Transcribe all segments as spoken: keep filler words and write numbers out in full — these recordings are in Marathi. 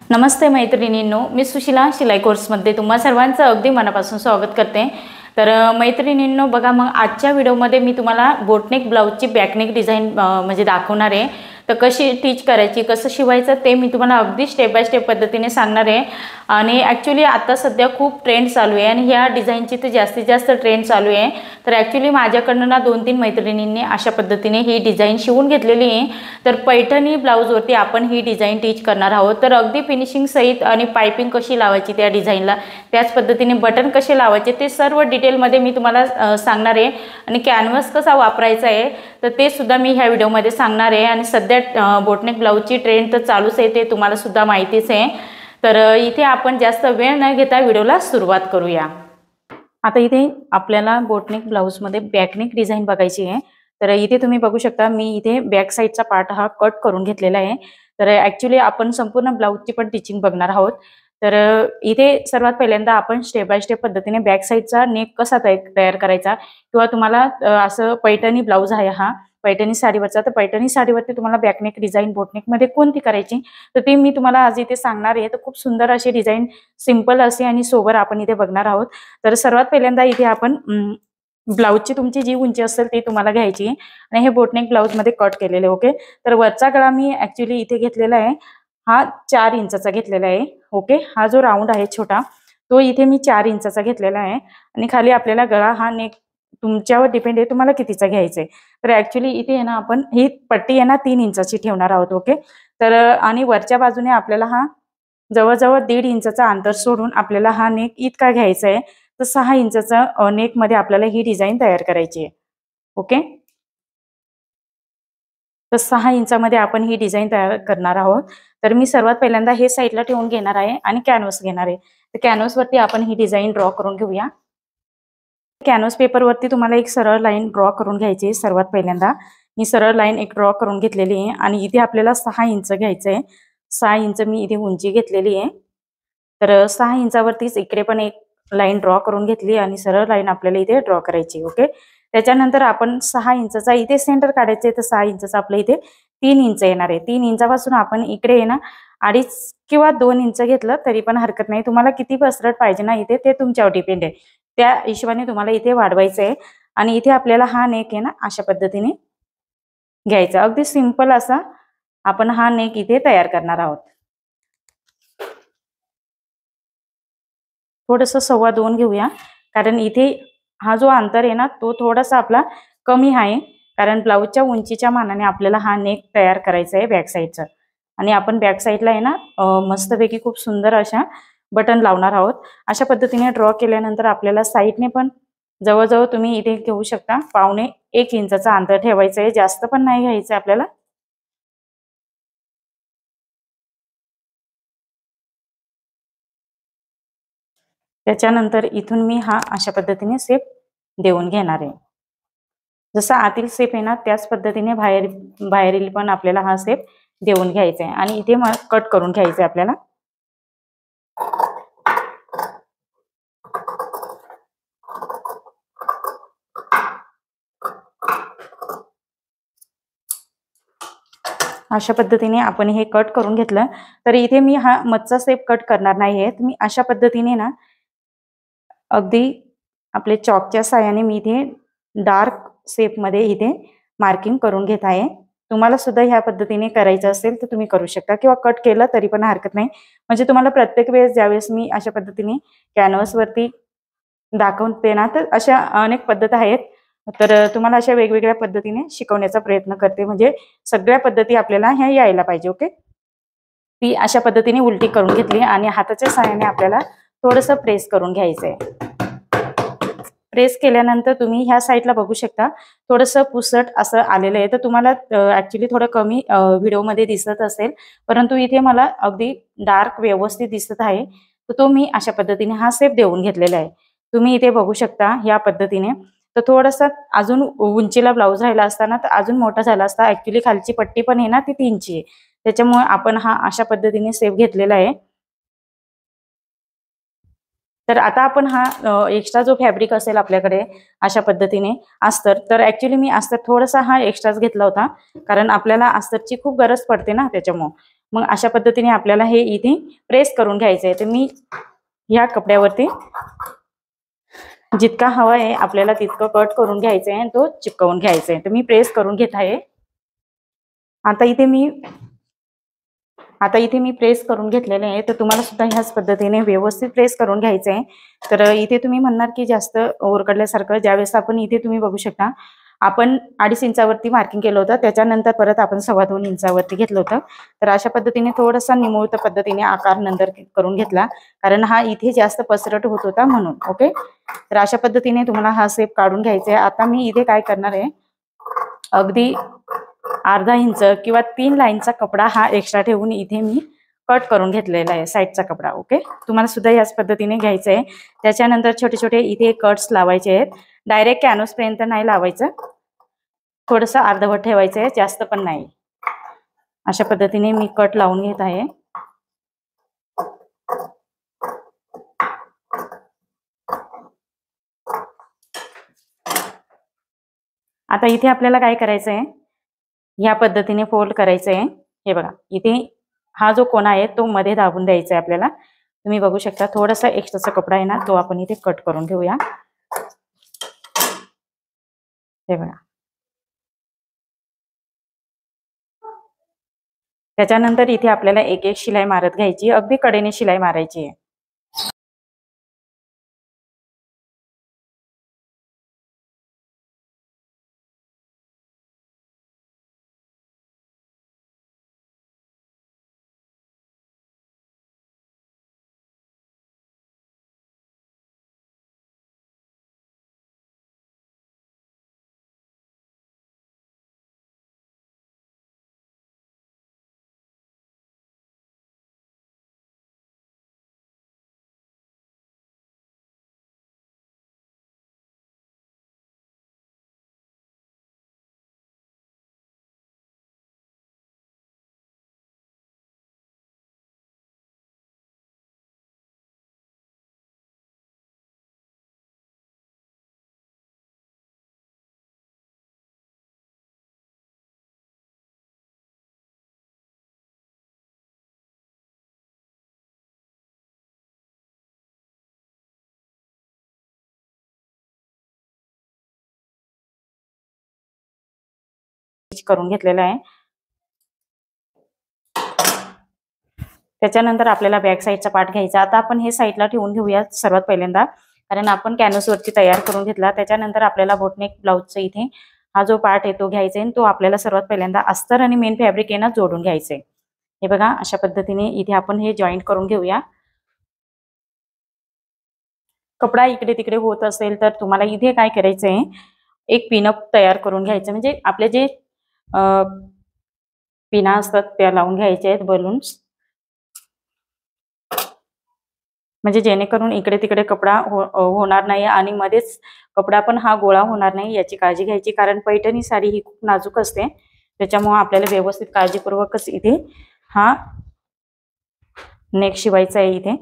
नमस्ते मैत्रिणींनो, मी सुशिला शिलाई कोर्समध्ये तुम्हा सर्वांचं अगदी मनापासून स्वागत करते। तर मैत्रिणींनो बघा, मग आजच्या व्हिडिओमध्ये मी तुम्हाला बोटनेक ब्लाउजची बॅकनेक डिझाइन म्हणजे दाखवणार आहे। तर कशी टीच करायची, कसं शिवायचं ते मी तुम्हाला अगदी स्टेप बाय स्टेप पद्धतीने सांगणार आहे। आणि ॲक्च्युली आता सध्या खूप ट्रेंड चालू आहे आणि ह्या डिझाइनची तर जास्तीत जास्त ट्रेंड चालू आहे। तर ॲक्च्युली माझ्याकडनं ना दोन तीन मैत्रिणींनी अशा पद्धतीने ही डिझाइन शिवून घेतलेली आहे। तर पैठणी ब्लाउजवरती आपण ही डिझाइन टीच करणार आहोत। तर अगदी फिनिशिंग सहित आणि पाइपिंग कशी लावायची त्या डिझाइनला, त्याच पद्धतीने बटन कसे लावायचे ते सर्व डिटेलमध्ये मी तुम्हाला सांगणार आहे। आणि कॅनव्हास कसा वापरायचा आहे तर ते सुद्धा मी ह्या व्हिडिओमध्ये सांगणार आहे। आणि सध्या बोटनेक ब्लाउजची ट्रेंड तर चालूच आहे, ते तुम्हाला सुद्धा माहितीच आहे। तर इथे आपण जास्त वेळ न घेता व्हिडिओला सुरुवात करूया। आता इथे आपल्याला बोटनेक ब्लाउजमध्ये बॅकनेक डिझाइन बघायची आहे। तर इथे तुम्ही बघू शकता, मी इथे बॅक साइडचा पार्ट हा कट करून घेतलेला आहे। तर ॲक्च्युली आपण संपूर्ण ब्लाउजची पण टीचिंग बघणार आहोत। तर इथे सर्वात पहिल्यांदा आपण स्टेप बाय स्टेप पद्धतीने बॅक साइडचा नेक कसा तयार करायचा, किंवा तुम्हाला असं पैठणी ब्लाउज आहे हा पैठणी साडीवरचा, तर पैठणी साडीवरती तुम्हाला बॅकनेक डिझाइन बोटनेकमध्ये कोणती करायची तर ती मी तुम्हाला आज इथे सांगणार आहे। तर खूप सुंदर अशी डिझाइन, सिंपल अशी आणि सोबर आपण इथे बघणार आहोत। तर सर्वात पहिल्यांदा इथे आपण ब्लाउजची तुमची जी उंची असेल ती तुम्हाला घ्यायची आणि हे बोटनेक ब्लाउजमध्ये कट केलेले। ओके, तर वरचा गळा मी ॲक्च्युली इथे घेतलेला आहे, हा चार इंचाचा घेतलेला आहे। ओके, हा जो राऊंड आहे छोटा तो इथे मी चार इंचाचा घेतलेला आहे। आणि खाली आपल्याला गळा हा नेक तुमच्यावर डिपेंड आहे, तुम्हाला कितीचा घ्यायचा आहे। तर ॲक्च्युली इथे आहे ना आपण ही पट्टी आहे ना तीन इंचाची ठेवणार आहोत। ओके, तर आणि वरच्या बाजूने आपल्याला हा जवळजवळ दीड इंचाचा अंतर सोडून आपल्याला हा नेक इतका घ्यायचा आहे। तर सहा इंचाचा नेक मध्ये आपल्याला ही डिझाइन तयार करायची आहे। ओके, तर सहा इंचामध्ये आपण ही डिझाइन तयार करणार आहोत। तर मी सर्वात पहिल्यांदा हे साईडला ठेवून घेणार आहे आणि कॅनव्हास घेणार आहे। तर कॅनव्हासवरती आपण ही डिझाइन ड्रॉ करून घेऊया। कॅनव्हास पेपरवरती तुम्हाला एक सरळ लाईन ड्रॉ करून घ्यायची आहे। सर्वात पहिल्यांदा मी सरळ लाईन एक ड्रॉ करून घेतलेली आहे आणि इथे आपल्याला सहा इंच घ्यायचं आहे। सहा इंच मी इथे उंची घेतलेली आहे। तर सहा इंचावरतीच इकडे पण एक लाईन ड्रॉ करून घेतली आणि सरळ लाईन आपल्याला इथे ड्रॉ करायची। ओके, त्याच्यानंतर आपण सहा इंचाचा इथे सेंटर काढायचे, तर सहा इंचाचा आपल्या इथे तीन इंच येणार आहे। तीन इंचापासून आपण इकडे आहे ना अडीच किंवा दोन इंच घेतलं तरी पण हरकत नाही। तुम्हाला किती पसरट पाहिजे ना इथे ते तुमच्यावर डिपेंड आहे, त्या हिशोबाने तुम्हाला इथे वाढवायचं आहे। आणि इथे आपल्याला हा नेक आहे ना अशा पद्धतीने घ्यायचा। अगदी सिंपल असा आपण हा नेक इथे तयार करणार आहोत। थोडंसं सव्वा दोन घेऊया, कारण इथे हा जो अंतर आहे ना तो थोडासा आपला कमी आहे, कारण ब्लाउजच्या उंचीच्या मानाने आपल्याला हा नेक तयार करायचा आहे बॅक साईडचा। आणि आपण बॅक साईडला आहे ना मस्तपैकी खूप सुंदर अशा बटन लावणार आहोत। अशा पद्धतीने ड्रॉ केल्यानंतर आपल्याला साईडने पण जवळजवळ तुम्ही इथे घेऊ शकता पावणे एक इंचाचा अंतर ठेवायचं आहे, जास्त पण नाही घ्यायचं आपल्याला। त्याच्यानंतर इथून मी हा अशा पद्धतीने शेप देऊन घेणार आहे। जसा आतील शेप आहे ना त्याच पद्धतीने बाहेर बाहेरील पण आपल्याला हा शेप देऊन घ्यायचा आहे आणि इथे कट करून घ्यायचं आहे आपल्याला। अशा पद्धतीने आपण हे कट करून घेतलं। तर इथे मी हा मधचा शेप कट करणार नाहीये, मी अशा पद्धतीने ना अगदी आपले चॉकच्या साहाय्याने मी इथे डार्क शेप मध्ये इथे मार्किंग करून घेत आहे। तुम्हाला सुद्धा ह्या पद्धतीने करायचं असेल तर तुम्ही करू शकता, किंवा कट केलं तरी पण हरकत नाही। म्हणजे तुम्हाला प्रत्येक वेळेस ज्यावेळेस मी अशा पद्धतीने कॅनव्हासवरती दाखवते ना तर अशा अनेक पद्धती आहेत, तर तुम्हाला अशा वेगवेगळ्या पद्धतीने शिकवण्याचा प्रयत्न करते, म्हणजे सगळ्या पद्धती आपल्याला ह्या यायला पाहिजे। ओके, ती अशा पद्धतीने उलटी करून घेतली आणि हाताच्या साहाय्याने आपल्याला थोडंसं प्रेस करून घ्यायचंय। प्रेस केल्यानंतर तुम्ही ह्या साईडला बघू शकता थोडंसं पुसट असं आलेलं आहे। तर तुम्हाला ऍक्च्युली थोडं कमी व्हिडिओमध्ये दिसत असेल, परंतु इथे मला अगदी डार्क व्यवस्थित दिसत आहे। तर तो मी अशा पद्धतीने हा शेप देऊन घेतलेला आहे। तुम्ही इथे बघू शकता या पद्धतीने। तर थोडासा अजून उंचीला ब्लाउज राहिला असताना तर अजून मोठा झाला असता। ऍक्च्युली खालची पट्टी पण आहे ना ती तीनची आहे, त्याच्यामुळे आपण हा अशा पद्धतीने शेप घेतलेला आहे। तर आता आपण हा एक्स्ट्रा जो फॅब्रिक असेल आपल्याकडे अशा पद्धतीने अस्तर, तर ऍक्च्युली मी अस्तर थोडासा हा एक्स्ट्राच घेतला होता, कारण आपल्याला अस्तरची खूप गरज पडते ना त्याच्यामुळे। मग अशा पद्धतीने आपल्याला हे इथे प्रेस करून घ्यायचं आहे. तर मी ह्या कपड्यावरती जितका हवा आहे आपल्याला तितकं कट करून घ्यायचं आहे आणि तो चिपकवून घ्यायचा आहे. तर मी प्रेस करून घेत आहे. आता इथे मी आता इथे मी प्रेस करून घेतलेले आहे. तर तुम्हाला सुद्धा ह्याच पद्धतीने व्यवस्थित प्रेस करून घ्यायचं आहे. तर इथे तुम्ही म्हणणार की जास्त ओरकडल्यासारखं, ज्यावेळेस आपण इथे तुम्ही बघू शकता आपण अडीच इंचावरती मार्किंग केलं होतं, त्याच्यानंतर परत आपण सव्वा दोन इंचावरती घेतलं होतं. तर अशा पद्धतीने थोडासा निमुळत पद्धतीने आकार नंतर करून घेतला, कारण हा इथे जास्त पसरट होत होता म्हणून. ओके, तर अशा पद्धतीने तुम्हाला हा शेप काढून घ्यायचा आहे. आता मी इथे काय करणार आहे, अगदी अर्धा इंच किंवा तीन लाईनचा कपडा हा एक्स्ट्रा ठेवून इथे मी कट करून घेतलेला आहे साईडचा कपडा. ओके, तुम्हाला सुद्धा याच पद्धतीने घ्यायचं आहे. त्याच्यानंतर छोटे छोटे इथे कट्स लावायचे आहेत. डायरेक्ट कॅनव्हास पर्यंत नाही लावायचं, थोडंसं अर्धवट ठेवायचं आहे, जास्त पण नाही. अशा पद्धतीने मी कट लावून घेत आहे. आता इथे आपल्याला काय करायचं आहे, ह्या पद्धतीने फोल्ड करायचं आहे. हे बघा, इथे हा जो कोना आहे तो मध्ये दाबून द्यायचा आहे आपल्याला. तुम्ही बघू शकता थोडासा एक्स्ट्राचा कपडा आहे ना, तो आपण इथे कट करून घेऊया. हे बघा, त्याच्यानंतर इथे आपल्याला एक एक शिलाई मारत घ्यायची, अगदी कडेने शिलाई मारायची आहे. करून घेतलेला आहे. त्याच्यानंतर आपल्याला बॅक साईडचा पार्ट घ्यायचा. आता आपण हे साईडला ठेवून घेऊया सर्वात पहिल्यांदा, कारण आपण कॅनव्हासवरती तयार करून घेतला. त्याच्यानंतर आपल्याला बोटनेक ब्लाउजचा इथे हा जो पार्ट आहे तो घ्यायचा आहे, तो आपल्याला सर्वात पहिल्यांदा अस्तर आणि मेन फॅब्रिक आहे ना जोडून घ्यायचं आहे. हे बघा, अशा पद्धतीने इथे आपण हे जॉईंट करून घेऊया. कपडा इकडे तिकडे होत असेल तर तुम्हाला इथे काय करायचं आहे, एक पिनअप तयार करून घ्यायचं, म्हणजे आपले जे पिना असतात त्या लावून घ्यायचे आहेत, बलून्स, म्हणजे जेणेकरून इकडे तिकडे कपडा हो होणार नाही आणि मध्येच कपडा पण हा गोळा होणार नाही, याची काळजी घ्यायची. कारण पैठणी साडी ही खूप नाजूक असते, त्याच्यामुळे आपल्याला व्यवस्थित काळजीपूर्वकच इथे हा नेक शिवायचा आहे. इथे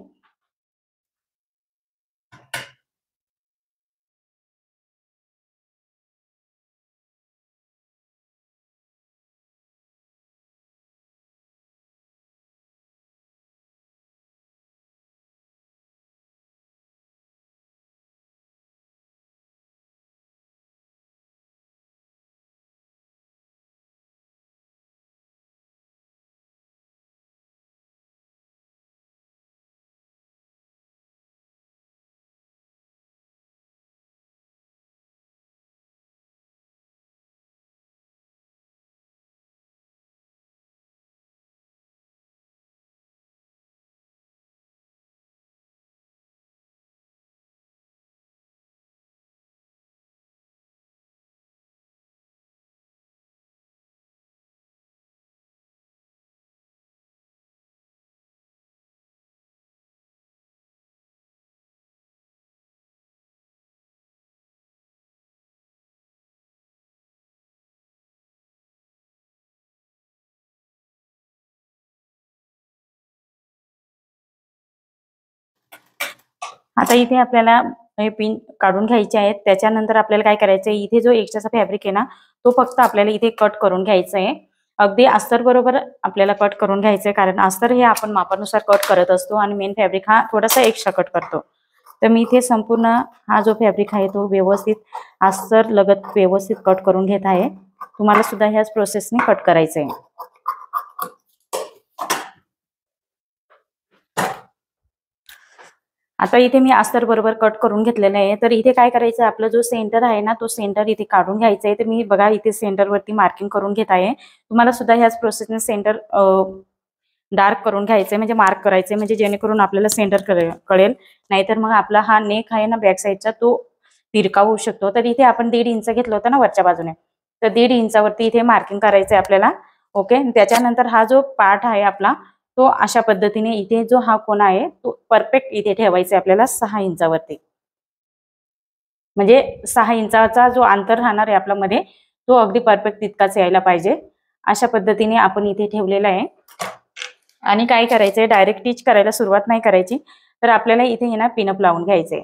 आता इथे आपल्याला हे पिन काढून घ्यायचे आहेत. त्याच्यानंतर आपल्याला काय करायचं आहे, इथे जो एक्स्ट्राचा फॅब्रिक आहे ना तो फक्त आपल्याला इथे कट करून घ्यायचा आहे. अगदी अस्तर बरोबर आपल्याला कट करून घ्यायचं आहे, कारण अस्तर हे आपण मापानुसार कट करत असतो आणि मेन फॅब्रिक हा थोडासा एक्स्ट्रा कट करतो. तर मी इथे संपूर्ण हा जो फॅब्रिक आहे तो व्यवस्थित अस्तर लगत व्यवस्थित कट करून घेत आहे. तुम्हाला सुद्धा ह्याच प्रोसेसने कट करायचं आहे. आता इथे मी अस्तर बरोबर कट करून घेतलेलं आहे. तर इथे काय करायचं, आपला जो सेंटर आहे ना तो सेंटर इथे काढून घ्यायचा आहे. तर मी बघा इथे सेंटरवरती मार्किंग करून घेत आहे. तुम्हाला सुद्धा ह्याच प्रोसेसने सेंटर डार्क करून घ्यायचंय, म्हणजे मार्क करायचंय, म्हणजे जेणेकरून आपल्याला सेंटर कळेल. नाहीतर मग आपला हा नेक आहे ना बॅक साईडचा तो तिरका होऊ शकतो. तर इथे आपण दीड इंच घेतलं होतं ना वरच्या बाजूने, तर दीड इंचावरती इथे मार्किंग करायचंय आपल्याला. ओके, त्याच्यानंतर हा जो पार्ट आहे आपला तो अशा पद्धतीने इथे जो हा कोना आहे तो परफेक्ट इथे ठेवायचा आपल्याला सहा इंचावरती. म्हणजे सहा इंचाचा जो अंतर राहणार आहे आपल्या मध्ये तो अगदी परफेक्ट तितकाच यायला पाहिजे. अशा पद्धतीने आपण इथे ठेवलेला आहे. आणि काय करायचंय, डायरेक्ट स्टिच करायला सुरुवात नाही करायची, तर आपल्याला इथे हे ना पिनअप लावून घ्यायचंय.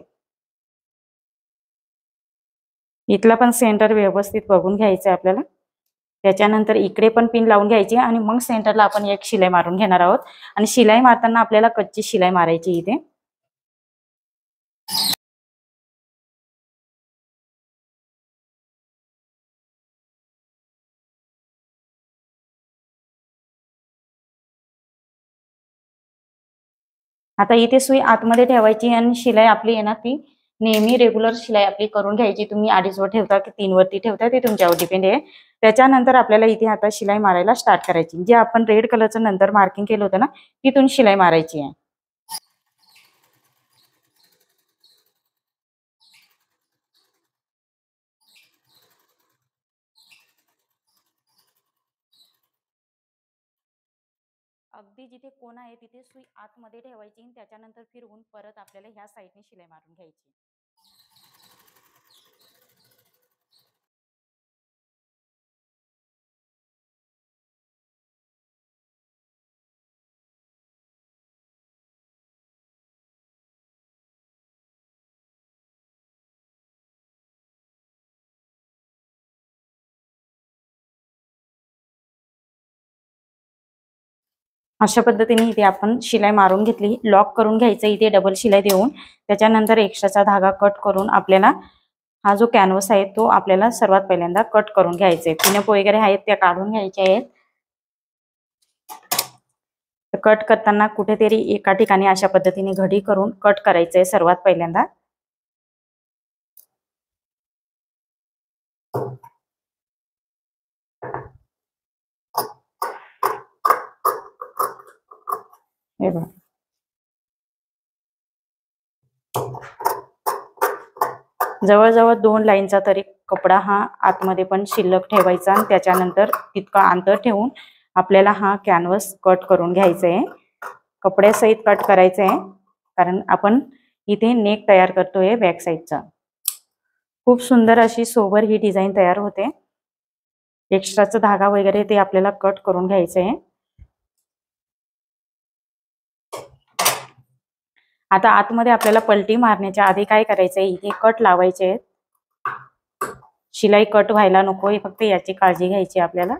इथला पण सेंटर व्यवस्थित बघून घ्यायचंय आपल्याला. त्याच्यानंतर इकडे पण पिन लावून घ्यायची आणि मग सेंटरला आपण एक शिलाई मारून घेणार आहोत. आणि शिलाई मारताना आपल्याला कच्ची शिलाई मारायची इथे. आता इथे सुई आतमध्ये ठेवायची आणि शिलाई आपली येणार ती नेहमी रेग्युलर शिलाई आपली करून घ्यायची. तुम्ही अडीच वर ठेवता की तीन वरती ठेवता ते तुमच्यावर डिपेंड आहे. त्याच्यानंतर आपल्याला इथे आता शिलाई मारायला स्टार्ट करायची. जे आपण रेड कलरचं नंतर मार्किंग केलं होतं ना तिथून शिलाई मारायची आहे. अगदी जिथे कोण आहे तिथे सुई आतमध्ये ठेवायची आणि त्याच्यानंतर फिरवून परत आपल्याला ह्या साईडने शिलाई मारून घ्यायची. अशा पद्धतीने इथे आपण शिलाई मारून घेतली. लॉक करून घ्यायचं इथे डबल शिलाई देऊन. त्याच्यानंतर एक्स्ट्राचा धागा कट करून आपल्याला हा जो कॅनव्हास आहे तो आपल्याला सर्वात पहिल्यांदा कट करून घ्यायचा आहे. पिनअप वगैरे आहेत त्या काढून घ्यायच्या आहेत. कट करताना कुठेतरी एका ठिकाणी अशा पद्धतीने घडी करून कट करायचंय सर्वात पहिल्यांदा. हे बघा, जवळजवळ दोन लाईनचा तरी कपडा हा आतमध्ये पण शिल्लक ठेवायचा आणि त्याच्यानंतर तितका अंतर ठेवून आपल्याला हा कॅनव्हास कट करून घ्यायचा आहे. कपड्यासहित कट करायचं आहे, कारण आपण इथे नेक तयार करतोय बॅक साईडचा. खूप सुंदर अशी सोबर ही डिझाईन तयार होते. एक्स्ट्राचा धागा वगैरे ते आपल्याला कट करून घ्यायचं आहे. आता आतमध्ये आपल्याला पलटी मारण्याच्या आधी काय करायचंय, इथे कट लावायचे आहेत. शिलाई कट व्हायला नको, फक्त याची काळजी घ्यायची आपल्याला.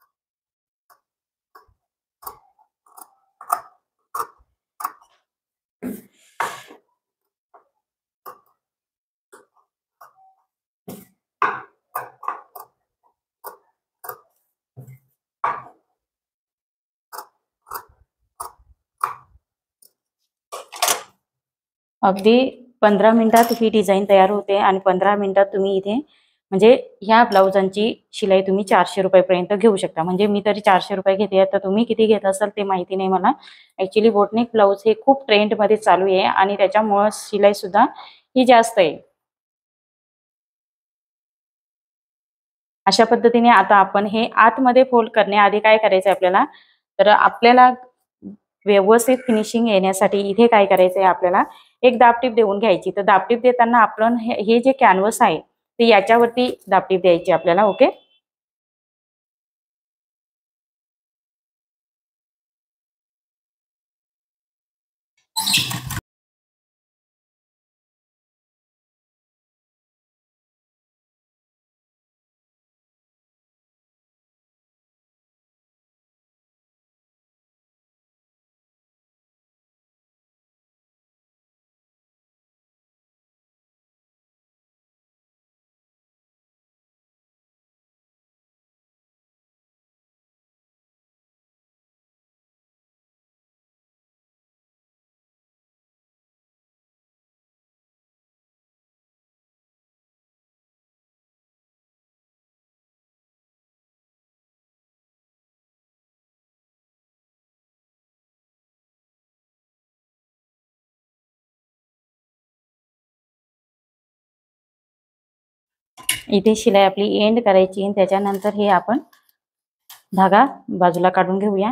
अगदी पंधरा मिनिटात ही डिझाईन तयार होते आणि पंधरा मिनिटात तुम्ही इथे म्हणजे ह्या ब्लाउजांची शिलाई तुम्ही चारशे रुपयापर्यंत घेऊ शकता. म्हणजे मी तरी चारशे रुपये घेते, तर तुम्ही किती घेत असाल ते माहिती नाही मला. ऍक्च्युली बोटनेक ब्लाउज हे खूप ट्रेंडमध्ये चालू आहे आणि त्याच्यामुळं शिलाई सुद्धा ही जास्त आहे. अशा पद्धतीने आता आपण हे आतमध्ये फोल्ड करण्याआधी काय करायचं आपल्याला, तर आपल्याला व्यवस्थित फिनिशिंग येण्यासाठी इथे काय करायचंय, आपल्याला एक दाबटीप देऊन घ्यायची. तर दाबटीप देताना आपण हे जे कॅनव्हास आहे ते याच्यावरती दाबटीप द्यायची आपल्याला. ओके, इथे शिलाई आपली एंड करायची आणि त्याच्यानंतर हे आपण धागा बाजूला काढून घेऊया।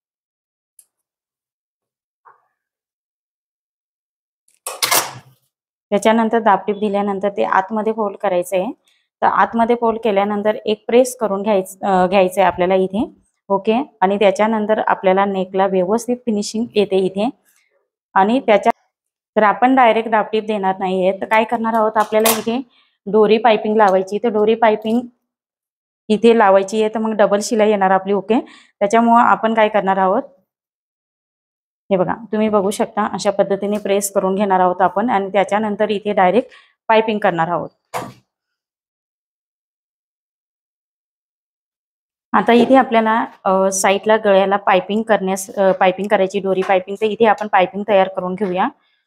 त्याच्यानंतर दाबटीप दिल्यानंतर ते आतमध्ये फोल्ड करायचं आहे। तर आतमध्ये फोल्ड केल्यानंतर एक प्रेस करून घ्यायचं घ्यायचं आहे आपल्याला इथे, ओके। आणि त्याच्यानंतर आपल्याला नेकला व्यवस्थित फिनिशिंग येते इथे। आणि त्याच्या तर आपण डायरेक्ट दाबटीप देणार नाहीये, तर काय करणार आहोत, आपल्याला इथे दोरी पाइपिंग लावायची। तर दोरी पाइपिंग इथे लावायची आहे, तर मग डबल शिलाई येणार आपली, ओके। त्याच्यामुळे आपण काय करणार आहोत, हे बघा तुम्ही बघू शकता, अशा पद्धतीने प्रेस करून घेणार आहोत आपण आणि त्याच्यानंतर इथे डायरेक्ट पाइपिंग करणार आहोत। आता इथे आपल्याला साईडला गळ्याला पाइपिंग करण्यास पाइपिंग करायची, दोरी पाइपिंग। तर इथे आपण पाइपिंग तयार करून घेऊया।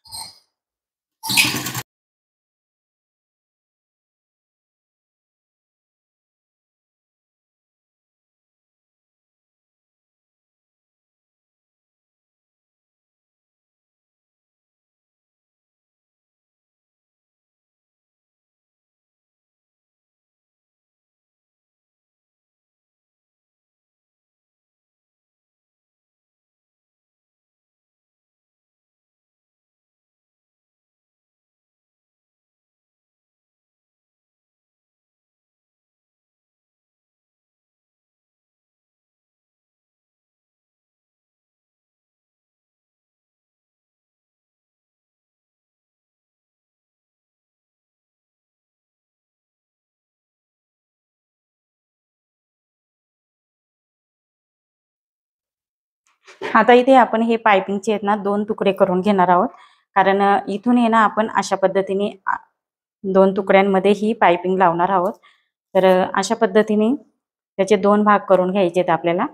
आता इथे आपण हे पाइपिंगचे आहेत ना दोन तुकडे करून घेणार आहोत, कारण इथून आहे ना आपण अशा पद्धतीने दोन तुकड्यांमध्ये ही पाइपिंग लावणार आहोत। तर अशा पद्धतीने त्याचे दोन भाग करून घ्यायचे आहेत आपल्याला।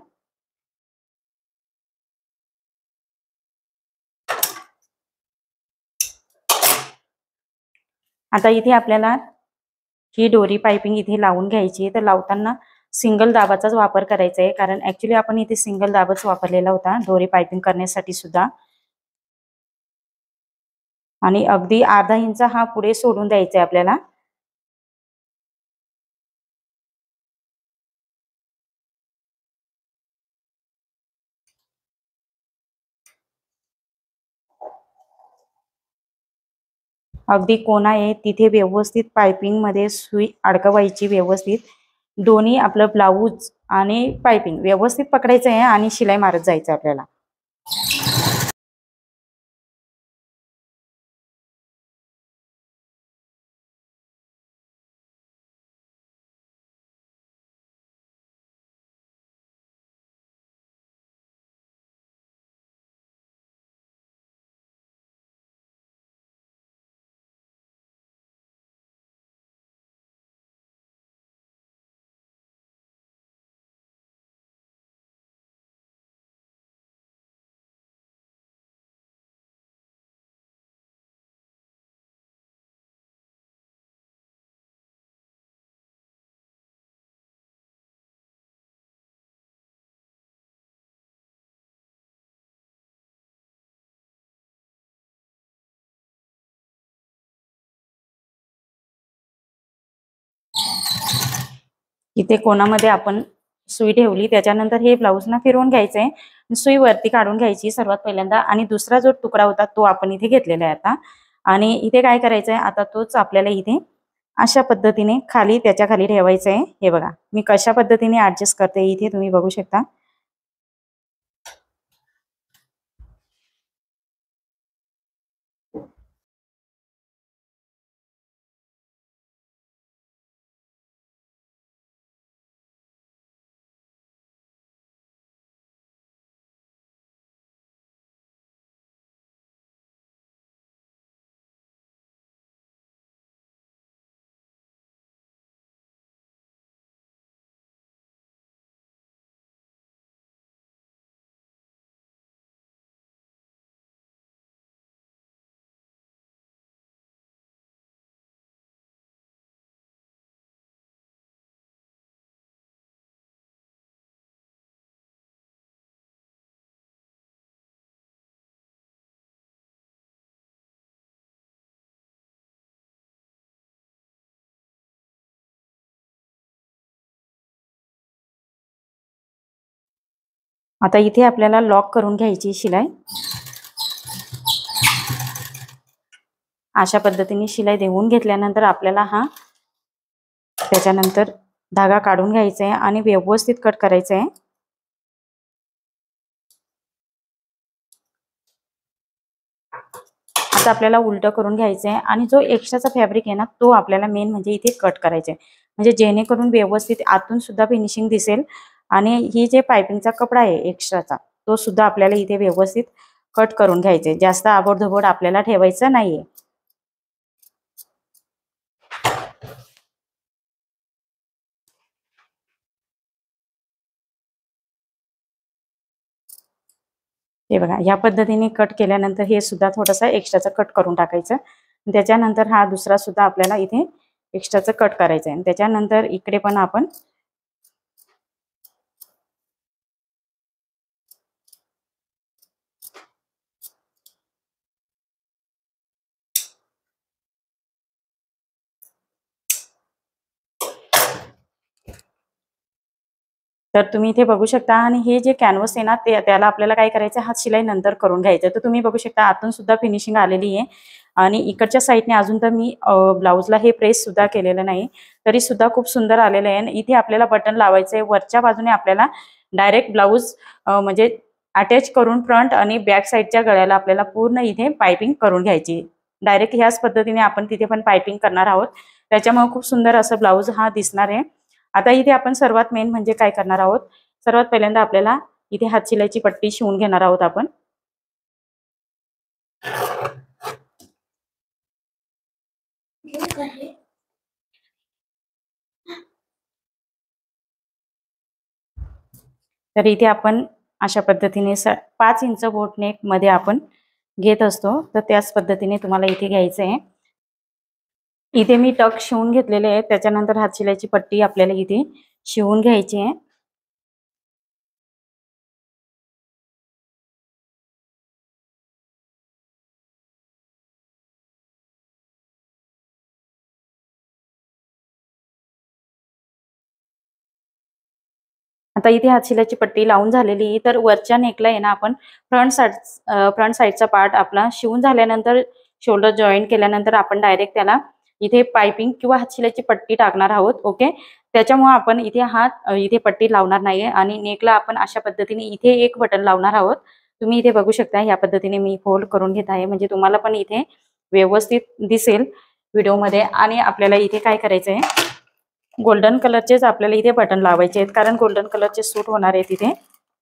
आता इथे आपल्याला ही दोरी पाइपिंग इथे लावून घ्यायची आहे। तर लावताना सिंगल दाबाचाच वापर करायचा आहे, कारण ऍक्च्युली आपण इथे सिंगल दाबच वापरलेला होता दोरी पाइपिंग करण्यासाठी सुद्धा। आणि अगदी अर्धा इंच हा पुढे सोडून द्यायचा आहे आपल्याला। अगदी कोणा आहे तिथे व्यवस्थित पाइपिंग मध्ये सुई अडकवायची व्यवस्थित। दोन्ही आपलं ब्लाऊज आणि पाइपिंग व्यवस्थित पकडायचं आहे आणि शिलाई मारत जायचं आपल्याला। इथे कोणामध्ये आपण सुई ठेवली, त्याच्यानंतर हे ब्लाऊज ना फिरवून घ्यायचंय, सुई वरती काढून घ्यायची सर्वात पहिल्यांदा। आणि दुसरा जो तुकडा होता तो आपण इथे घेतलेला आहे आता। आणि इथे काय करायचंय आता, तोच आपल्याला इथे अशा पद्धतीने खाली त्याच्या खाली ठेवायचं आहे। हे बघा मी कशा पद्धतीने ऍडजस्ट करते इथे तुम्ही बघू शकता। आता इथे आपल्याला लॉक करून घ्यायची शिलाई। अशा पद्धतीने शिलाई देऊन घेतल्यानंतर आपल्याला हा त्याच्यानंतर धागा काढून घ्यायचा आहे आणि व्यवस्थित कट करायचा आहे। आता आपल्याला उलट करून घ्यायचं आहे आणि जो एक्स्ट्राचा फॅब्रिक आहे ना तो आपल्याला मेन म्हणजे इथे कट करायचा आहे, म्हणजे जेणेकरून व्यवस्थित आतून सुद्धा फिनिशिंग दिसेल आणि ही जे पाइपिंगचा कपडा आहे एक्स्ट्राचा तो सुद्धा आपल्याला इथे व्यवस्थित कट करून घ्यायचे, जास्त आबडधोबड आपल्याला ठेवायचं नाहीये। हे बघा या पद्धतीने कट केल्यानंतर हे सुद्धा थोडासा एक्स्ट्राचा कट करून टाकायचं। त्याच्यानंतर हा दुसरा सुद्धा आपल्याला इथे एक्स्ट्राचा कट करायचा आहे। त्याच्यानंतर इकडे पण आपण तर तुम्ही इथे बघू शकता आणि हे जे कॅनव्हास आहे ना ते त्याला आपल्याला काय करायचं हात शिलाई नंतर करून घ्यायचं। तर तुम्ही बघू शकता आतून सुद्धा फिनिशिंग आलेली आहे आणि इकडच्या साईडने अजून तर मी ब्लाउजला हे प्रेस सुद्धा केलेलं नाही तरी सुद्धा खूप सुंदर आलेलं आहे। इथे आपल्याला बटन लावायचं आहे, वरच्या बाजूने आपल्याला डायरेक्ट ब्लाउज म्हणजे अटॅच करून फ्रंट आणि बॅक साईडच्या गळ्याला आपल्याला पूर्ण इथे पाइपिंग करून घ्यायची। डायरेक्ट ह्याच पद्धतीने आपण तिथे पण पाइपिंग करणार आहोत, त्याच्यामुळे खूप सुंदर असं ब्लाउज हा दिसणार आहे। आता इथे आपण सर्वात मेन म्हणजे काय करणार आहोत, सर्वात पहिल्यांदा आपल्याला इथे हात शिलाईची पट्टी शिवून घेणार आहोत आपण। तर इथे आपण अशा पद्धतीने पाच इंच बोटनेक मध्ये आपण घेत असतो, तर त्याच पद्धतीने तुम्हाला इथे घ्यायचं आहे। इथे मी टक शिवून घेतलेले आहे, त्याच्यानंतर हात शिलाईची पट्टी आपल्याला इथे शिवून घ्यायची आहे। आता इथे हात शिलाईची पट्टी लावून झालेली, तर वरच्या नेकला आहे ना आपण फ्रंट साइड फ्रंट साइडचा पार्ट आपला शिवून झाल्यानंतर शोल्डर जॉईन केल्यानंतर आपण डायरेक्ट त्याला इथे पाइपिंग किंवा हात शिलाईची पट्टी टाकणार आहोत। ओके, त्याच्यामुळे आपण इथे हात इथे पट्टी लावणार नाहीये आणि नेकला आपण अशा पद्धतीने इथे एक बटन लावणार आहोत। तुम्ही इथे बघू शकता या पद्धतीने मी फोल्ड करून घेत आहे, म्हणजे तुम्हाला पण इथे व्यवस्थित दिसेल व्हिडिओमध्ये। आणि आपल्याला इथे काय करायचं आहे, गोल्डन कलरचेच आपल्याला इथे बटन लावायचे आहेत, कारण गोल्डन कलरचे सूट होणार आहेत इथे।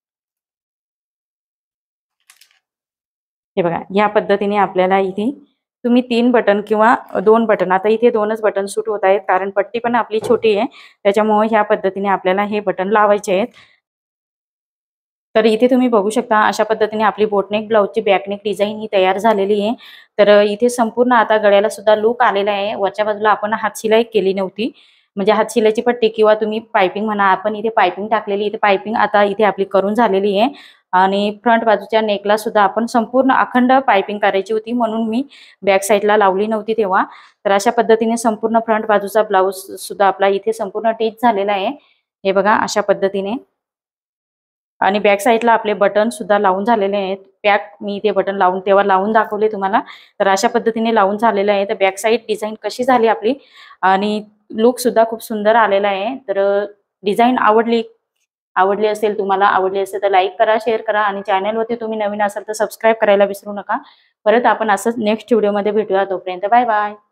हे बघा या पद्धतीने आपल्याला इथे तुम्ही तीन बटन किंवा दोन बटन, आता इथे दोनच बटन सूट होत आहेत कारण पट्टी पण आपली छोटी आहे, त्याच्यामुळे ह्या पद्धतीने आपल्याला हे बटन लावायचे आहेत। तर इथे तुम्ही बघू शकता अशा पद्धतीने आपली बोटनेक ब्लाउजची बॅकनेक डिझाइन ही तयार झालेली आहे। तर इथे संपूर्ण आता गळ्याला सुद्धा लूक आलेला आहे। वरच्या बाजूला आपण हात शिलाई केली नव्हती, म्हणजे हात शिलाईची पट्टी किंवा तुम्ही पाइपिंग म्हणा, आपण इथे पाइपिंग टाकलेली, इथे पाइपिंग आता इथे आपली करून झालेली आहे। आणि फ्रंट बाजूच्या नेकला सुद्धा आपण संपूर्ण अखंड पाइपिंग करायची होती, म्हणून मी बॅक साईडला लावली नव्हती तेव्हा। तर अशा पद्धतीने संपूर्ण फ्रंट बाजूचा ब्लाउज सुद्धा आपला इथे संपूर्ण टिच झालेला आहे। हे बघा अशा पद्धतीने, आणि बॅक साईडला आपले बटन सुद्धा लावून झालेले आहेत। पॅक मी इथे बटन लावून तेव्हा लावून दाखवले तुम्हाला, तर अशा पद्धतीने लावून झालेलं आहे। तर बॅक साईड डिझाइन कशी झाली आपली आणि लुक सुद्धा खूप सुंदर आलेला आहे। तर डिझाइन आवडली आवडली असेल तुम्हाला, आवडली असेल तर लाईक करा, शेअर करा आणि चॅनलवरती तुम्ही नवीन असाल तर सबस्क्राईब करायला विसरू नका। परत आपण असंच नेक्स्ट व्हिडिओमध्ये भेटूया, तोपर्यंत बाय बाय।